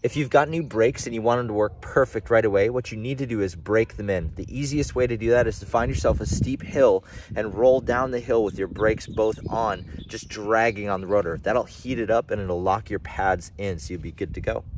If you've got new brakes and you want them to work perfect right away, what you need to do is break them in. The easiest way to do that is to find yourself a steep hill and roll down the hill with your brakes both on, just dragging on the rotor. That'll heat it up and it'll lock your pads in, so you'll be good to go.